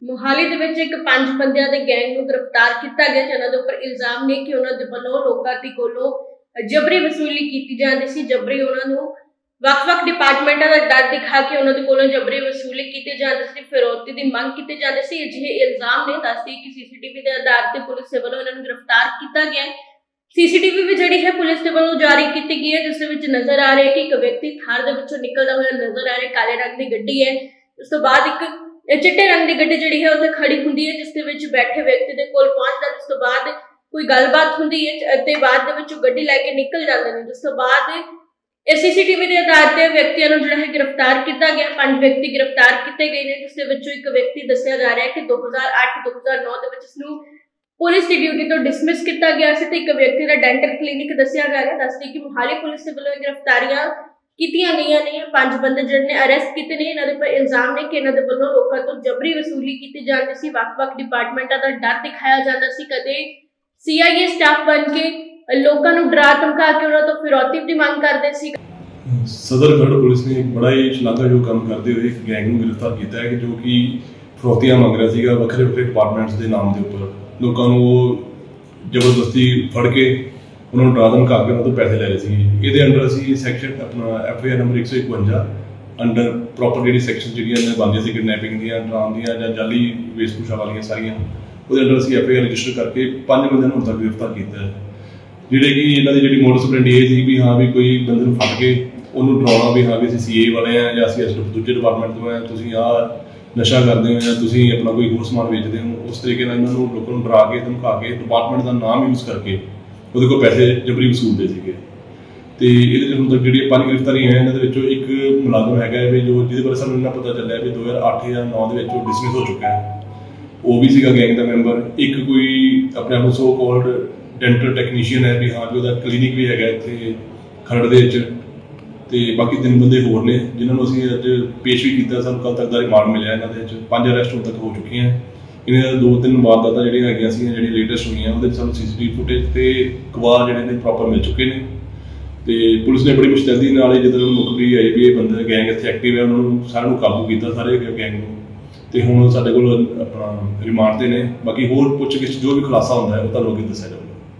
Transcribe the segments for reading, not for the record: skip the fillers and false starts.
मोहाली दे विच एक 5 बंदियां दे गैंग नूं गिरफ्तार किया गया, जिन्हां दे उपर इल्जाम ने कि उन्हां दे वल्लों लोकां दे कोलों जबरी वसूली की जाती सी। जबरी उन्हां नूं ਵੱਖ-ਵੱਖ डिपार्टमेंटां दा डर दिखा के उन्हां दे कोलों जबरी वसूली की जाती सी, फिरौती दी मंग की जाती सी। अजिहे इल्जाम ने दसदी कि सीसीटीवी के आधार पर पुलिस दे वल्लों इन्हां नूं गिरफ्तार किया गया। सीसीटीवी भी जिहड़ी है पुलिस दे वल्लों जारी की गई है, जिस दे विच नजर आ रहा है कि एक व्यक्ति थार दे विचों निकलदा होया नजर आ रहा है। काले रंग दी गड्डी है, उस तो बाद एक चिट्टे रंग की गड्डी जिहड़ी है उत्थे खड़ी हुंदी है, जिस दे विच बैठे व्यक्ति दे कोल पहुंचदा, जिस तो बाद कोई गलबात हुंदी है ते बाद दे विचों गड्डी लैके निकल जांदे ने। जिस तो बाद इस सीसीटीवी के आधार पर व्यक्तियों को जिहड़ा है गिरफ्तार किया गया। 5 व्यक्ति गिरफ्तार किए गए हैं, जिस दे विचों एक व्यक्ति दस्सिया जा रहा है कि 2008-2009 दे विच इसनूं पुलिस की ड्यूटी तो डिसमिस किया गया सी ते एक व्यक्ति का डेंटल क्लीनिक दस्सिया जा रहा है। दसदी कि मोहाली पुलिस के वल्लों गिरफ्तारियां कीतियां गईयां ने। 5 बंदे जिन्हां ने अरेस्ट किए ने, इन्हां दे पर इल्जाम ने कि इन्हां दे वल्लों लोकां तों जबरी वसूली की जाती सी, ਵੱਖ-ਵੱਖ डिपार्टमेंटां दा डर दिखाया जाता सी। कदे सीआईए स्टाफ बन के लोकां नूं डरा धमका के उन्हां तों फिरौती दी मंग करदे सी। सदर खरड़ पुलिस ने एक बड़ा ही शलाघायोग काम करते हुए एक गैंग में गिरफ्तार किया है कि जो कि फिरौतियां मंग रहा है वक्रे वक्रे डिपार्टमेंट्स के नाम के उपर लोगों को जबरदस्ती फड़ के उन्होंने डरा धमका के उन्होंने पैसे ले रहे थे। ये अंडर असी सैक्शन अपना FIR नंबर 151 अंडर प्रॉपर जी सैक्शन जी बनती सी किडनैपिंग डराउन या जाली वेशभूषा वाली सारिया वो अंडर असी FIR रजिस्टर करके 5 बंद हूँ तक गिरफ्तार किया है। जिहड़े कि इन्हों की जी मोडस ऑपरेंडी ये भी हाँ भी कोई बंदे फड़ के उन्होंने डराउना भी हाँ भी असीं CA वाले हैं या असीं दूजे डिपार्टमेंट तो हैं, तुसीं आ नशा करते हो या तुसीं अपना कोई होर समान बेचते हो। उस तरीके इन्होंने लोगों को डरा के धमका के डिपार्टमेंट का नाम यूज़ करके वो को पैसे जबरी वसूलते थे। तो ये हम तक जी 5 गिरफ्तारियां हैं, इन्होंने एक मुलाजम है भी जो जिसके बारे सानूं इन्ना पता चलिया भी 2008 या 2009 के डिसमिस हो चुका है। वो भी सीगा गैंग का मैंबर। एक कोई अपने आप सो कॉल्ड डेंटल टैक्नीशियन है भी हाँ भी वो क्लीनिक भी है इतने खरड़ के। तो बाकी 3 बंदे होर ने जिन्होंने असीं अज पेश भी किया। सानूं कल तक का रिमांड मिलिया। इन्होंने 5 अरेस्ट हुण तक हो चुकी हैं। इन्होंने 2-3 वारदातां जिहड़ियां हैगियां सी जिहड़ी लेटेस्ट हुई उहदे सानूं CCTV फुटेज ते गवाह जिहड़े ने प्रॉपर मिल चुके हैं। तो पुलिस ने बड़ी मुस्तैदी नाल जिद्दां मुखबरी आई भी ये बंदे गैंग इत्थे एक्टिव है उन्होंने सारिਆਂ ਨੂੰ काबू किया सारे गैंग ਨੂੰ। तो हुण साडे कोल अपना रिमांड ते ने। बाकी होर पुੱਛ-ਗਿੱਛ जो भी खुलासा होंदा है वो तुहानूं अगे दस्सिया जाऊगा।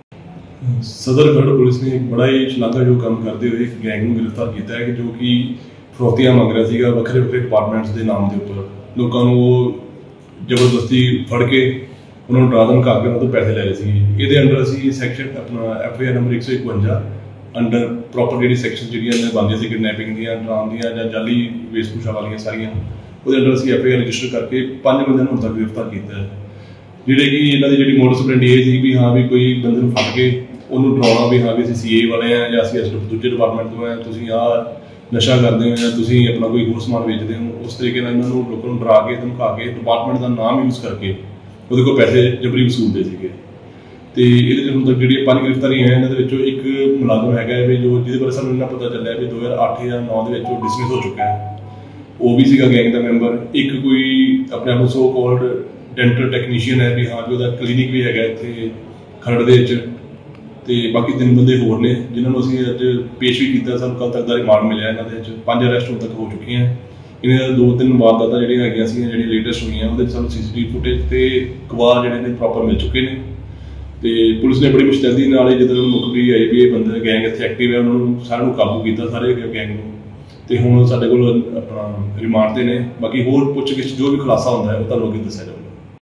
सदर खरड़ पुलिस ने एक बड़ा ही शलाघायोग काम करते हुए एक गैंग में गिरफ्तार किया है कि जो कि फिरौतियां मंग रहा है वक्रे वक्रे डिपार्टमेंट्स के नाम के उपर लोगों को जबरदस्ती फड़ के उन्होंने डरा धमका के उन्होंने पैसे ले रहे थे। ये अंडर असी सैक्शन अपना FIR नंबर 151 अंडर प्रॉपर जी सैक्शन जी बनती सी किडनैपिंग डराउन या जाली वेशभूषा वाली सारिया वो अंडर असी FIR रजिस्टर करके 5 बंद हूँ तक गिरफ्तार किया है। जिहड़े कि इन्हों की जी मोडस ऑपरेंडी ये भी हाँ भी कोई बंदे फड़ के उन्होंने डराउना भी हाँ भी असीं CA वाले हैं या असीं दूजे डिपार्टमेंट तो हैं, तुसीं आ नशा करते हो या तुसीं अपना कोई होर समान बेचते हो। उस तरीके इन्होंने लोगों को डरा के धमका के डिपार्टमेंट का नाम यूज़ करके वो पैसे जबरी वसूलते थे। तो ये हम तक जी 5 गिरफ्तारियां हैं, इन्होंने एक मुलाजम है भी जो जिसके बारे सानूं इन्ना पता चलिया भी 2008 या 2009 के डिसमिस हो चुका है। वो भी सीगा गैंग का मैंबर। एक कोई अपने आप सो कॉल्ड डेंटल टैक्नीशियन है भी हाँ भी वो क्लीनिक भी है इतने खरड़ के। तो बाकी 3 बंदे होर ने जिन्होंने असीं अज पेश भी किया। सानूं कल तक का रिमांड मिलिया। इन्होंने 5 अरेस्ट हुण तक हो चुकी हैं। इन्होंने 2-3 वारदातां जिहड़ियां हैगियां सी जिहड़ी लेटेस्ट हुई उहदे सानूं CCTV फुटेज ते गवाह जिहड़े ने प्रॉपर मिल चुके हैं। तो पुलिस ने बड़ी मुस्तैदी नाल जिद्दां मुखबरी आई भी ये बंदे गैंग इत्थे एक्टिव है उन्होंने सारिਆਂ ਨੂੰ काबू किया सारे गैंग ਨੂੰ। तो हुण साडे कोल अपना रिमांड ते ने। बाकी होर पुੱਛ-ਗਿੱਛ जो भी खुलासा होंदा है वो तुहानूं अगे दस्सिया जाऊगा।